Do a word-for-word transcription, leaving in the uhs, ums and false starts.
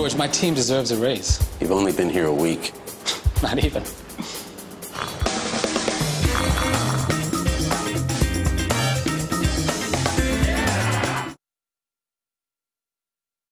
George, my team deserves a raise. You've only been here a week. Not even.